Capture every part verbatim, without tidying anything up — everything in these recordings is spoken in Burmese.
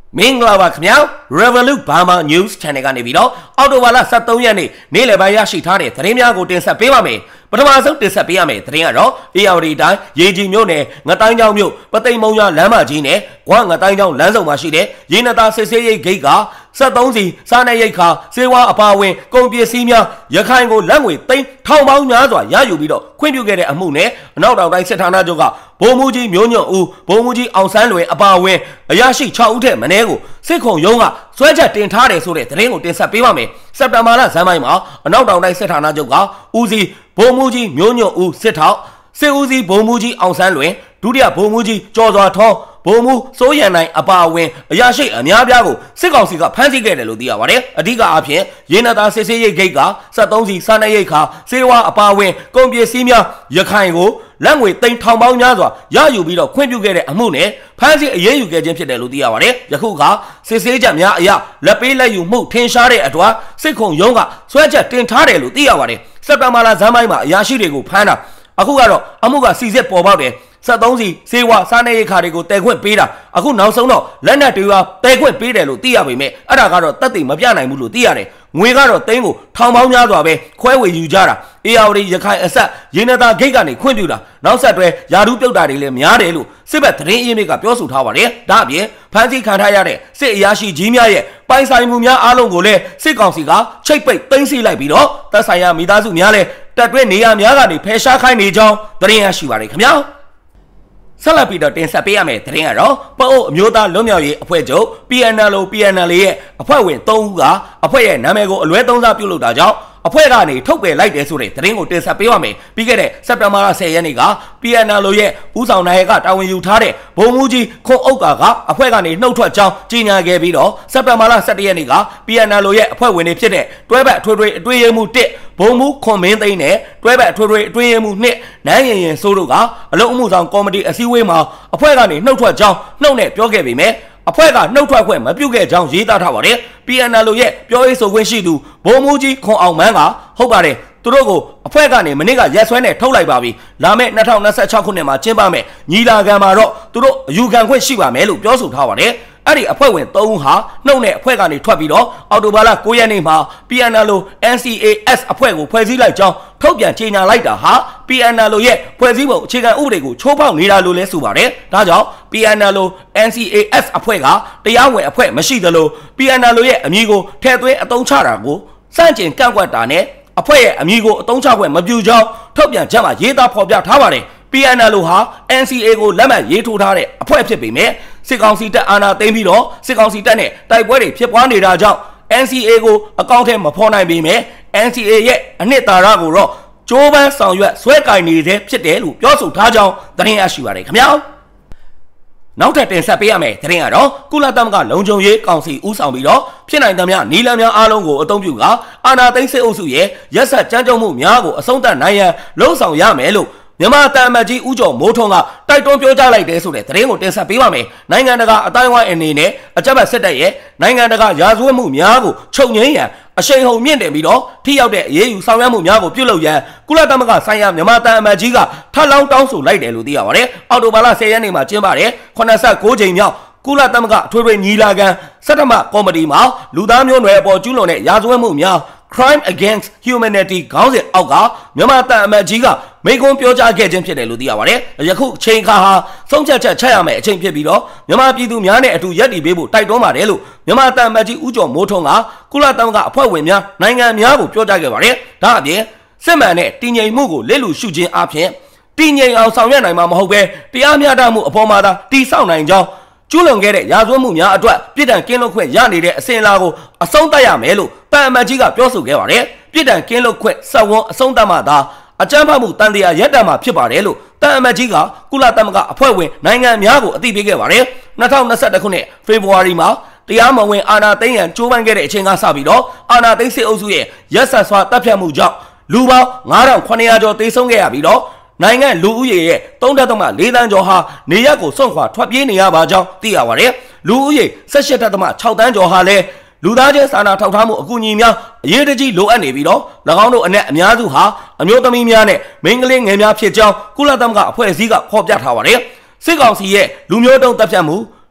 မင်္ဂလာပါခင်ဗျာ Revolut Burma News Channel ကနေပြီးတော့အော်တိုဘာလဆယ်သုံးရက်နေ့နေ့လယ်ပိုင်းရရှိထားတဲ့သတင်းများကိုတင်ဆက်ပေးပါမယ်ပထမဆုံးတင်ဆက်ပေးရမယ့်သတင်းကတော့အေယာဝတီတိုင်းရေကြီးမြို့နယ်ငတိုင်းကျောင်းမြို့ပသိမ်မုံရလမ်းမကြီးနဲ့ကွာငတိုင်းကျောင်းလမ်းစုံမှာရှိတဲ့ရေနတာစစ်ဆေးရိပ်ဂိတ်ကဆယ်သုံးစီစားနေရိတ်ခါစေဝါအပါဝင်ကုန်ပစ္စည်းများရခိုင်ကိုလက်ငွေသိန်းထောင်ပေါင်းများစွာရယူပြီးတော့ခွင့်ပြုခဲ့တဲ့အမှုနဲ့အနောက်တောင်တိုင်းစစ်ဌာနချုပ်ကဗိုလ်မှူးကြီးမျိုးညွန့်ဦးဗိုလ်မှူးကြီးအောင်ဆန်းလွင်အပါဝင်အရာရှိ၆ဦးထက်မနည်းကိုစစ်ခုံရုံးကစွဲချက်တင်ထားတယ်ဆိုတဲ့သတင်းကိုတင်ဆက်ပေးပါမယ်စက်တင်ဘာလဇန်ပိုင်းမှာအနောက်တောင်တိုင်းစစ်ဌာနချုပ်ကဦးစီးဗိုလ်မှူးကြီးမျိုးညွန့်ဦးစစ်ထောက်စစ်ဦးစီးဗိုလ်မှူးကြီးအောင်ဆန်းလွင်ဒုတိယဗိုလ်မှူးကြီးကျော်စွာထောဗိုလ်မှူးစိုးရန်နိုင်အပါအဝင်အရာရှိအများပြားကိုစစ်ကောင်စီကဖမ်းဆီးခဲ့တယ်လို့သိရပါတယ်အဓိကအဖြစ်ရေနတာစစ်ဆေးရိတ်ဂိတ်ကဆယ်သုံးစီစားနေရိတ်ခါစေဝါအပါအဝင်ကုန်ပစ္စည်းများရခိုင်ကိုလက်ငွေသိန်းထောင်ပေါင်းများစွာရယူပြီးတော့ခွင့်ပြုခဲ့တဲ့အမှုနဲ့ဖမ်းဆီးအရေးယူခဲ့ခြင်းဖြစ်တယ်လို့သိရပါတယ်ယခုကစစ်ဆေးချက်များအရလက်ပေးလက်ယူမှုထင်ရှားတဲ့အတွက်စစ်ခုံရုံးကစွဲချက်တင်ထားတယ်လို့သိရပါတယ်စက်တင်ဘာလဇန်ပိုင်းမှာအရာရှိတွေကိုဖမ်းတာအခုကတော့အမှုကစီစစ်ပေါ်ပေါက်တယ်ဆယ်သုံးစီစေဝါစားနေရိတ်ခါတွေကိုတဲခွင့်ပေးတာအခုနောက်ဆုံးတော့လက်နက်တွေကတဲခွင့်ပေးတယ်လို့သိရပေမဲ့အဲ့ဒါကတော့တက်သိမပြနိုင်ဘူးလို့သိရတယ်ငွေကတော့သိန်းကိုထောင်ပေါင်းများစွာပဲခွဲဝေယူကြတာအေယာဝတီရခိုင်အဆက်ရေနတာဂိတ်ကနေခွင့်ပြုတာနောက်ဆက်တွဲယာဒူးပြုတ်တာတွေလည်းများတယ်လို့စစ်ဘက်သတင်းအရင်းမြစ်ကပြောဆိုထားပါတယ်ဒါအပြင်ဖမ်းဆီးခံထားရတဲ့စစ်အရာရှိကြီးများရဲ့ပိုင်ဆိုင်မှုများအားလုံးကိုလည်းစစ်ကောင်စီကချိတ်ပိတ်သိမ်းဆည်းလိုက်ပြီးတော့တပ်ဆိုင်ရာမိသားစုများလည်းတက်တွဲနေရများကနေဖယ်ရှားခိုင်းနေကြောင်းသတင်းရရှိပါတယ်ခင်ဗျာဆက်လက်ပြီးတော့တင်ဆက်ပေးရမယ့်သတင်းကတော့ပအိုးအမျိုးသားလွတ်မြောက်ရေးအဖွဲ့ချုပ် P N L P N L ရဲ့အဖွဲ့ဝင်သုံးဦးကအဖွဲ့ရဲ့နာမည်ကိုအလွဲသုံးစားပြုလုပ်တာကြောင့်အဖွဲ့ကနေထုတ်ပယ်လိုက်တယ်ဆိုတဲ့သတင်းကိုတင်ဆက်ပေးပါမယ်ပြီးခဲ့တဲ့စက်တင်ဘာလဆယ်ရက်နေ့က P N L ရဲ့ဦးဆောင်နိုင်ကတာဝန်ယူထားတဲ့ဗိုလ်မှူးကြီးခွန်ဥက္ကာကအဖွဲ့ကနေနှုတ်ထွက်ကြောင်းကြေညာခဲ့ပြီးတော့စက်တင်ဘာလဆယ်တစ်ရက်နေ့က P N L ရဲ့အဖွဲ့ဝင်တွေဖြစ်တဲ့တွဲဘက်အထွေထွေအတွေ့အမှုတစ်ဗိုလ်မှူးခွန်မင်းသိန်းနဲ့တွဲဘက်အထွေထွေအတွေ့အမှုနှစ်နန်းရင်ရင်စိုးတို့ကအလုံအမှုဆောင်ကော်မတီအစည်းအဝေးမှာအဖွဲ့ကနေနှုတ်ထွက်ကြောင်းနှုတ်နဲ့ပြောခဲ့ပေမဲ့အဖွဲ့ကနှုတ်ထွက်ခွင့်မပြုခဲ့ကြောင်းရေးသားထားပါတယ် P N L ရဲ့ပြောရေးဆိုခွင့်ရှိသူဗိုလ်မှူးကြီးခွန်အောင်မန်းကဟုတ်ပါတယ်သူတို့ကိုအဖွဲ့ကနေမနေ့ကရက်စွဲနဲ့ထုတ်လိုက်ပါပြီလာမယ့်၂၀၂၆ခုနှစ်မှာကျင်းပမယ်ညီလာခံမှာတော့သူတို့အယူခံခွင့်ရှိပါမယ်လို့ပြောဆိုထားပါတယ်အဲ့ဒီအဖွဲ့ဝင်သုံးဦးဟာနှုတ်နဲ့အဖွဲ့ကနေထွက်ပြီးတော့အော်တိုဘာလ၉ရက်နေ့မှာ P N L N C A S အဖွဲ့ကိုဖွဲ့စည်းလိုက်ကြောင်းထုတ်ပြန်ကြေညာလိုက်တာဟာ P N L ရဲ့ဖွဲ့စည်းပုံအခြေခံဥပဒေကိုချိုးဖောက်နေတာလို့လည်းဆိုပါတယ်ဒါကြောင့် P N L N C A S အဖွဲ့ကတရားဝင်အဖွဲ့မရှိသလို P N L ရဲ့အမည်ကိုထည့်သွင်းအသုံးချတာကိုစန့်ကျင်ကန့်ကွက်တာနဲ့အဖွဲ့ရဲ့အမည်ကိုအသုံးချခွင့်မပြုကြောင်းထုတ်ပြန်ချက်မှာရေးသားဖော်ပြထားပါတယ်P N L ဟာ N C A ကိုလက်မှတ်ရေးထိုးထားတဲ့အဖွဲ့ဖြစ်ပေမဲ့စစ်ကောင်စီတပ်အာဏာသိမ်းပြီးတော့စစ်ကောင်စီတပ်နဲ့တိုက်ပွဲတွေဖြစ်ပွားနေတာကြောင့် N C A ကိုအကောင့်ထဲမဖော်နိုင်ပေမဲ့ N C A ရဲ့အနှစ်သာရကိုတော့ကြိုးပမ်းဆောင်ရွက်ဆွဲကင်နေတဲ့ဖြစ်တယ်လို့ပြောဆိုထားကြောင်းသတင်းရရှိပါတယ်ခင်ဗျာနောက်ထပ်တင်ဆက်ပေးရမယ့်သတင်းကတော့ကုလသမဂ္ဂလုံခြုံရေးကောင်စီဦးဆောင်ပြီးတော့ဖြစ်နိုင်သမျှနီလန်များအားလုံးကိုအသုံးပြုကအာဏာသိမ်းစစ်အုပ်စုရဲ့ရက်စက်ကြမ်းကြုတ်မှုများကိုအဆုံးသတ်နိုင်ရန်လှုံ့ဆော်ရမယ်လို့မြန်မာတမန်ကြီးဦးကျော်မိုးထွန်းကတိုက်တွန်းပြောကြားလိုက်တယ်ဆိုတဲ့သတင်းကိုတင်ဆက်ပေးပါမယ်။နိုင်ငံတကာအတိုင်းအဝိုင်းအနေနဲ့အကြမ်းဖက်စစ်တပ်ရဲ့နိုင်ငံတကာရာဇဝတ်မှုများကိုချုပ်ငြိမ်းရန်အရှိန်ဟုန်မြင့်တင်ပြီးတော့ထိရောက်တဲ့အရေးယူဆောင်ရွက်မှုများကိုပြုလုပ်ရန်ကုလသမဂ္ဂဆိုင်ရာမြန်မာတမန်ကြီးကထပ်လောင်းတောင်းဆိုလိုက်တယ်လို့သိရပါတယ်။အော်တိုဘာလဆယ်ရက်နေ့မှာကျင်းပတဲ့ခုနစ်ဆယ့်ကိုးကြိမ်မြောက်ကုလသမဂ္ဂအထွေထွေညီလာခံစက်တမကော်မတီမှာလူသားမျိုးနွယ်အပေါ်ကျူးလွန်တဲ့ရာဇဝတ်မှုများCrime Against Humanity ခေါင်းစဉ်အောက်ကမြန်မာတပ်အမတ်ကြီးကမိန့်ခွန်းပြောကြားခဲ့ခြင်းဖြစ်တယ်လို့သိရပါတယ်။ယခုအချိန်ခါဟာဆုံးဖြတ်ချက်ချရမယ့်အချိန်ဖြစ်ပြီးတော့မြန်မာပြည်သူများနဲ့အတူရပ်တည်ပေးဖို့တိုက်တွန်းပါတယ်လို့မြန်မာတပ်အမတ်ကြီးဦးကျော်မိုးထွန်းကကုလသမဂ္ဂအဖွဲ့ဝင်များနိုင်ငံများကိုပြောကြားခဲ့ပါတယ်။ဒါအပြင်စစ်မှန်တဲ့တည်ငြိမ်မှုကိုလက်လူရှုခြင်းအပြင်တည်ငြိမ်အောင်ဆောင်ရွက်နိုင်မှာမဟုတ်ဘဲတရားမျှတမှုအပေါ်မှာသာတည်ဆောက်နိုင်ကြောင်းကျူးလွန်ခဲ့တဲ့ရာဇဝတ်မှုများအတွက်ပြည်ထန်ကင်းလွတ်ခွင့်ရနေတဲ့အစဉ်အလာကိုအဆုံးသတ်ရမယ်လို့တန်အမတ်ကြီးကပြောဆိုခဲ့ပါတယ်။ပြည်ထန်ကင်းလွတ်ခွင့်စက်ဝန်းအဆုံးသတ်မှသာအကြမ်းဖက်မှုတန်တရားရပ်တန့်မှာဖြစ်ပါတယ်လို့တန်အမတ်ကြီးကကုလသမဂ္ဂအဖွဲ့ဝင်နိုင်ငံများကိုအသိပေးခဲ့ပါတယ်။၂၀၂၁ခုနှစ်ဖေဖော်ဝါရီမှာတရားမဝင်အာဏာသိမ်းရန်ကြိုးပမ်းခဲ့တဲ့အချိန်ကစပြီးတော့အာဏာသိမ်းစစ်အုပ်စုရဲ့ရက်စက်စွာတပ်ဖြတ်မှုကြောင့်လူပေါင်း၅ထောင်ခုနှစ်ရာကျော်သေဆုံးခဲ့ရပြီးတော့နိုင်ငံလူဦးရေရဲ့သုံးဒသမ လေးသန်းကျော်ဟာနေရပ်ကိုစွန့်ခွာထွက်ပြေးနေရပါကြောင်းသိရပါတယ်။လူဦးရေ၁၈ဒသမ၆သန်းကျော်ဟာလည်းလူသားချင်းစာနာထောက်ထားမှုအကူအညီများအရေးတကြီးလိုအပ်နေပြီးတော့၎င်းတို့အနက်အများစုဟာအမျိုးသမီးများနဲ့မိန်းကလေးငယ်များဖြစ်ကြောင်းကုလသမဂ္ဂအဖွဲ့အစည်းကဖော်ပြထားပါတယ်။စစ်ကောင်စီရဲ့လူမျိုးတုံးတပ်ဖြတ်မှု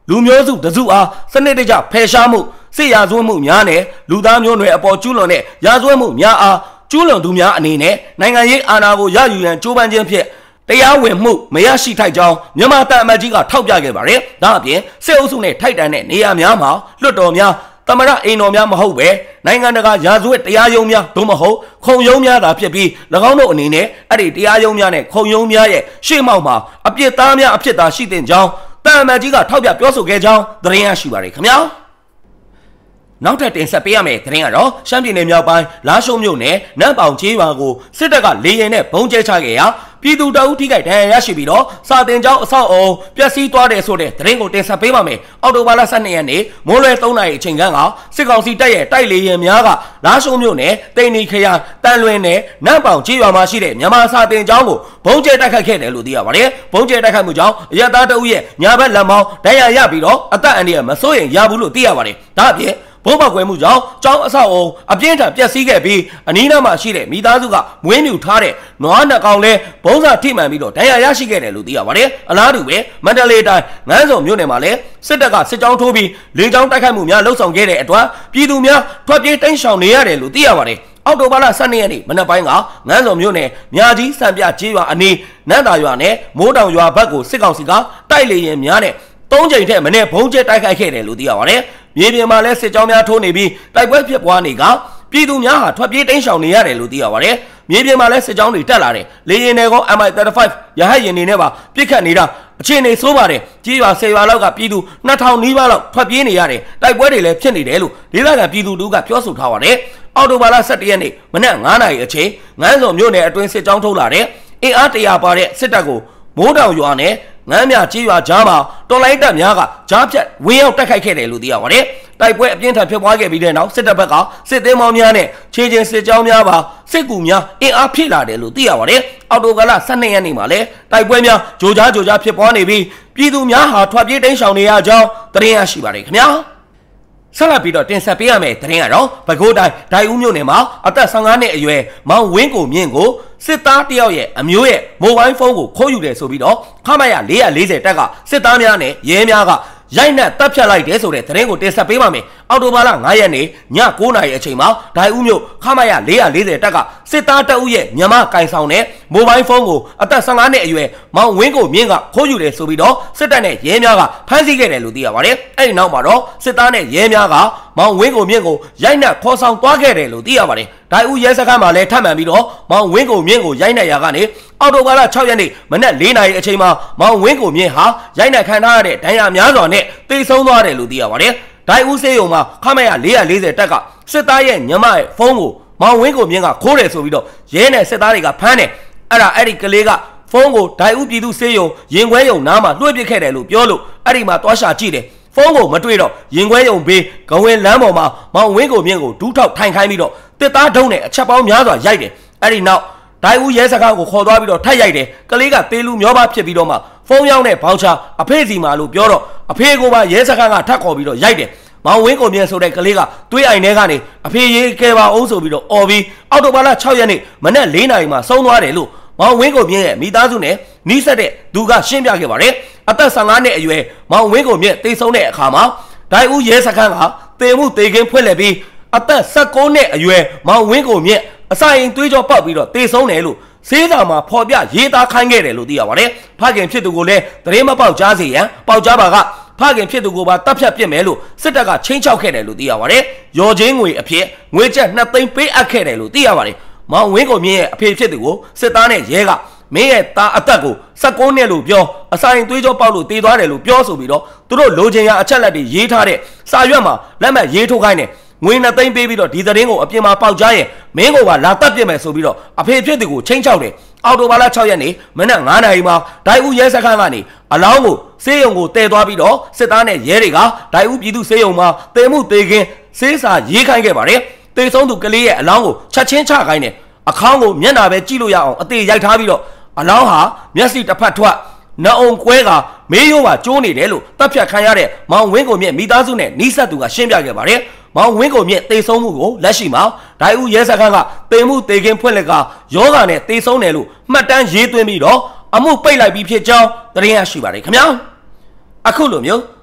လူမျိုးစုတစုအားစနစ်တကျဖယ်ရှားမှုစစ်ရာဇဝတ်မှုများနဲ့လူသားမျိုးနွယ်အပေါ်ကျူးလွန်တဲ့ရာဇဝတ်မှုများအားကျူးလွန်သူများအနေနဲ့နိုင်ငံရေးအာဏာကိုရယူရန်ကြိုးပမ်းခြင်းဖြင့်တရားဝင်မှုမရရှိထိုက်ကြောင်းမြန်မာတပ်အမတ်ကြီးကထောက်ပြခဲ့ပါတယ်။ဒါအပြင်စစ်အုပ်စုနဲ့ထိုက်တန်တဲ့နေရာများမှာလွှတ်တော်များသမရအိမ်တော်များမဟုတ်ပဲနိုင်ငံတကာရာဇဝတ်တရားရုံးများသို့မဟုတ်ခုံရုံးများသာဖြစ်ပြီး၎င်းတို့အနေနဲ့အဲ့ဒီတရားရုံးများနဲ့ခုံရုံးများရဲ့ရှေ့မှောက်မှာအပြစ်သားများအဖြစ်သာရှိတဲ့ကြောင်းတပ်အမတ်ကြီးကထောက်ပြပြောဆိုခဲ့ကြောင်းသတင်းရရှိပါတယ်ခင်ဗျာနောက်ထပ်တင်ဆက်ပေးရမယ့်သတင်းကတော့ရှမ်းပြည်နယ်မြောက်ပိုင်းလာရှုံးမြို့နယ်နန့်ပေါင်ကျေးရွာကိုစစ်တပ်ကလေရင်နဲ့ဘုံကျဲချခဲ့ရာပြည်သူတအုပ်ထိခိုက်ဒဏ်ရာရရှိပြီးတော့စာတင်ကျောင်းအဆောက်အအုံပျက်စီးသွားတယ်ဆိုတဲ့သတင်းကိုတင်ဆက်ပေးပါမယ်။အောက်တိုဘာလဆယ်နှစ်ရက်နေ့မိုးလွယ်သုံးနာရီအချိန်ခန့်ကစစ်ကောင်စီတပ်ရဲ့တိုက်လေရင်များကလာရှုံးမြို့နယ်တိန်နီခရိုင်တန်လွင်နယ်နန့်ပေါင်ကျေးရွာမှာရှိတဲ့မြန်မာစာတင်ကျောင်းကိုဘုံကျဲတိုက်ခတ်ခဲ့တယ်လို့သိရပါတယ်။ဘုံကျဲတိုက်ခတ်မှုကြောင့်အရသားတအုပ်ရဲ့ညာဘက်လက်မောင်းဒဏ်ရာရပြီးတော့အသက်အန္တရာယ်မစိုးရိမ်ရဘူးလို့သိရပါတယ်။ဒါအပြင်ဘုံပေါက်ကွဲမှုကြောင့်ကျောင်းအဆောက်အုံအပြင်းထန်ပျက်စီးခဲ့ပြီးအနီးနားမှာရှိတဲ့မိသားစုကမွေးမြူထားတဲ့နွားနှကောင်လဲဘုံစာထိမှန်ပြီးတော့ဒဏ်ရာရရှိခဲ့တယ်လို့သိရပါတယ်။အလားတူပဲမန္တလေးတိုင်းငန်းစုံမြို့နယ်မှာလည်းစစ်တပ်ကစစ်ကြောင်းထိုးပြီးလေကြောင်းတိုက်ခိုက်မှုများလှုပ်ဆောင်ခဲ့တဲ့အတွက်ပြည်သူများထွက်ပြေးတိမ်းရှောင်နေရတယ်လို့သိရပါတယ်။အောက်တိုဘာလဆယ်နှစ်ရက်နေ့မနက်ပိုင်းကငန်းစုံမြို့နယ်မြာကြီးစံပြကျေးရွာအနီးနန်းသာရွာနဲ့မိုးတောင်ရွာဘက်ကိုစစ်ကောင်စီကတိုက်လေရင်များနဲ့သုံးချိန်ထက်မနည်းဘုံကျဲတိုက်ခိုက်ခဲ့တယ်လို့သိရပါတယ်။မြေပြင်မှာလည်းစစ်ကြောင်းများထိုးနေပြီးတိုက်ပွဲဖြစ်ပွားနေကပြည်သူများဟာထွက်ပြေးတိမ်းရှောင်နေရတယ်လို့သိရပါတယ်။မြေပြင်မှာလည်းစစ်ကြောင်းတွေတက်လာတယ်။လေရင်တွေက M I သirty-five ရဟတ်ယာဉ်တွေနဲ့ပါပြစ်ခတ်နေတာအခြေအနေဆိုးပါတယ်။ကြီးရွာဆယ်ရွာလောက်ကပြည်သူနှစ်ထောင်နီးပါးလောက်ထွက်ပြေးနေရတယ်။တိုက်ပွဲတွေလည်းဖြစ်နေတယ်လို့ဒေသခံပြည်သူတို့ကပြောဆိုထားပါတယ်။အောက်တိုဘာလဆယ်တစ်ရက်နေ့မနက်ငါးနာရီအချိန်ငန်းစုံမြို့နယ်အတွင်းစစ်ကြောင်းထုတ်လာတဲ့အင်အားတရာပါတဲ့စစ်တပ်ကိုမိုးတောင်ရွာနဲ့ငန်းမြကြီးရွာကြားမှာတော်လိုင်းတပ်များကကြားဖြတ်ဝင်းရောက်တိုက်ခိုက်ခဲ့တယ်လို့သိရပါတယ်။တိုက်ပွဲအပြင်းထန်ဖြစ်ပွားခဲ့ပြီးတဲ့နောက်စစ်တပ်ဘက်ကစစ်သေးမောင်းများနဲ့ခြေချင်းစစ်ကြောင်းများပါစစ်ကူများအင်အားဖြည့်လာတယ်လို့သိရပါတယ်။အော်တိုဘာလဆယ်နှစ်ရက်နေ့မှာလည်းတိုက်ပွဲများကြိုကြားကြိုကြားဖြစ်ပွားနေပြီးပြည်သူများဟာထွက်ပြေးတိမ်းရှောင်နေရကြောင်းသတင်းရရှိပါတယ်ခင်ဗျာ။ဆက်လက်ပြီးတော့တင်ဆက်ပေးရမယ့်သတင်းကတော့ပဲခူးတိုင်းဒိုင်ဦးမြို့နယ်မှာအသက်ဆယ်ငါးနှစ်အရွယ်မောင်ဝင်းကိုမြင့်ကိုစစ်သားတယောက်ရဲ့အမျိုးရဲ့မိုဘိုင်းဖုန်းကိုခိုးယူတယ်ဆိုပြီးတော့ခမရ၄၄၀တက်ကစစ်သားများနဲ့ရဲများကရိုက်နှက်တပ်ဖြတ်လိုက်တယ်ဆိုတဲ့သတင်းကိုတင်ဆက်ပေးပါမယ်။အော်တိုဘာလငါးရက်နေ့ည၉နာရီအချိန်မှာဒိုင်ဦးမြို့ခမရ၄၄၀တက်ကစစ်သားတအုပ်ရဲ့ညမကင်ဆောင်တဲ့မိုဘိုင်းဖုန်းကိုအသက်ဆယ်ငါးနှစ်အရွယ်မောင်ဝင်းကိုမြင့်ကခိုးယူတယ်ဆိုပြီးတော့စစ်တပ်နဲ့ရဲများကဖမ်းဆီးခဲ့တယ်လို့သိရပါတယ်။အဲဒီနောက်မှာတော့စစ်သားနဲ့ရဲများကမောင်ဝင်းကိုမြင့်ကိုရိုက်နှက်ခေါ်ဆောင်သွားခဲ့တယ်လို့သိရပါတယ်။ဒိုင်ဦးရဲစခန်းမှာလည်းထပ်မံပြီးတော့မောင်ဝင်းကိုမြင့်ကိုရိုက်နှက်ရာကနေအော်တိုဘာလ၆ရက်နေ့မနက်၄နာရီအချိန်မှာမောင်ဝင်းကိုမြင့်ဟာရိုက်နှက်ခံထားရတဲ့ဒဏ်ရာများစွာနဲ့တေဆုံးသွားတယ်လို့သိရပါတယ်။ဒိုင်ဦးစေးရုံမှာခမရ၄၄၀တက်ကစစ်သားရဲ့ညမရဲ့ဖုန်းကိုမောင်ဝင်းကိုမြင့်ကခိုးတယ်ဆိုပြီးတော့ရဲနဲ့စစ်သားတွေကဖမ်းတယ်။အဲ့ဒါအဲ့ဒီကလေးကဖုန်းကိုဒိုင်ဦးပြည်သူစေးရုံရင်ခွဲရုံနားမှာလွှဲပစ်ခဲ့တယ်လို့ပြောလို့အဲ့ဒီမှာတွားရှာကြည့်တယ်။ဖုန်းကိုမတွေ့တော့ရင်ခွဲရုံဘေးကဝင်လမ်းပေါ်မှာမောင်ဝင်းကိုမြင့်ကိုဒူးထောက်ထိုင်ခိုင်းပြီးတော့တစ်သားထုံးနဲ့အချက်ပေါင်းများစွာရိုက်တယ်။အဲ့ဒီနောက်ဒိုင်ဦးရဲစခန်းကိုခေါ်သွားပြီးတော့ထပ်ရိုက်တယ်ကလေးကတေးလူမျောပါဖြစ်ပြီးတော့မှဖုန်းရောက်တဲ့ဘောင်ချအဖေစီမာလို့ပြောတော့အဖေကိုပါရဲစခန်းကထပ်ခေါ်ပြီးတော့ရိုက်တယ်မောင်ဝင်းကိုမြင်ဆိုတဲ့ကလေးကတွေးအိမ်ထဲကနေအဖေရေးကဲပါအောင်ဆိုပြီးတော့အော်ပြီးအော်တိုဘာလ၆ရက်နေ့မနက်၄နာရီမှာဆုံးသွားတယ်လို့မောင်ဝင်းကိုမြင်ရဲ့မိသားစုနဲ့နီးစပ်တဲ့သူကရှင်းပြခဲ့ပါတယ်အသက်ဆယ်ငါးနှစ်အရွယ်မောင်ဝင်းကိုမြင်တေဆုံးတဲ့အခါမှာဒိုင်ဦးရဲစခန်းကတေမှုတေခင်းဖွင့်လှစ်ပြီးအသက်၁၉နှစ်အရွယ်မောင်ဝင်းကိုမြင်အစာရင်သွေးကြောပေါက်ပြီးတော့တေဆုံးတယ်လို့စေးစာမှာဖော်ပြရေးသားခိုင်းခဲ့တယ်လို့သိရပါတယ်ဖခင်ဖြစ်သူကိုလည်းသတင်းမပေါက်ကြားစေရန်ပေါက်ကြားပါကဖခင်ဖြစ်သူကိုပါတပ်ဖြတ်ပစ်မယ်လို့စစ်တပ်ကချင်းချောက်ခဲ့တယ်လို့သိရပါတယ်ရော်ချင်းငွေအဖြစ်ငွေကျပ်နှစ်သိန်းပေးအပ်ခဲ့တယ်လို့သိရပါတယ်မောင်ဝင်းကိုမြင့်ရဲ့အဖေဖြစ်သူကိုစစ်သားနဲ့ရဲကမင်းရဲ့သားအသက်ကို၁၉နှစ်လို့ပြောအစာရင်သွေးကြောပေါက်လို့တေးသွားတယ်လို့ပြောဆိုပြီးတော့သူတို့လိုချင်ရာအချက်လက်တွေရေးထားတဲ့စာရွက်မှာလက်မှတ်ရေးထိုးခိုင်းတယ်ငွေနှစ်သိန်းပေးပြီးတော့ဒီသတင်းကိုအပြင်မှာပေါက်ကြားရင်မင်းကိုပါလာတပ်ပြစ်မယ်ဆိုပြီးတော့အဖေဖြစ်သူကိုချင်းချောက်တယ်အော်တိုဘာလ၆ရက်နေ့မနက်ငါးနာရီမှာဒိုင်ဦးရဲစခန်းကနေအလောင်းကိုစေးရုံကိုတည်သွားပြီးတော့စစ်သားနဲ့ရဲတွေကဒိုင်ဦးပြည်သူစေးရုံမှာတေမှုတေခင်းစေးစာရေးခိုင်းခဲ့ပါတယ်တေဆုံးသူကလေးရဲ့အလောင်းကိုချက်ချင်းချခိုင်းတယ်အခါင်းကိုမျက်နှာပဲကြည့်လို့ရအောင်အသေးရိုက်ထားပြီးတော့အလောင်းဟာမျက်စိတစ်ဖက်ထွက်နှအုံကွဲကမေးရိုးပါကျိုးနေတယ်လို့တပ်ဖြတ်ခံရတဲ့မောင်ဝင်းကိုမြင့်မိသားစုနဲ့နီးစပ်သူကရှင်းပြခဲ့ပါတယ်မောင်ဝင်းကိုမြင့်တေဆုံးမှုကိုလက်ရှိမှာဒိုင်ဦးရဲစခန်းကတေမှုတေခင်းဖွင့်လက်ကယောဂါနဲ့တေဆုံးတယ်လို့မှတ်တမ်းရေးသွင်းပြီးတော့အမှုပိတ်လိုက်ပြီးဖြစ်ကြောင်းသတင်းရရှိပါတယ်ခင်ဗျာအခုလိုမျိုး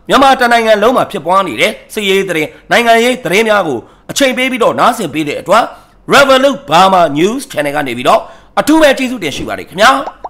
မြန်မာတနိုင်ငံလုံးမှာဖြစ်ပွားနေတဲ့စစ်ရေးသတင်းနိုင်ငံရေးသတင်းများကိုအချိန်ပေးပြီးတော့နားဆင်ပေးတဲ့အတွက် Revolut Burma News Channel ကနေပြီးတော့အထူးပဲကျေးဇူးတင်ရှိပါတယ်ခင်ဗျာ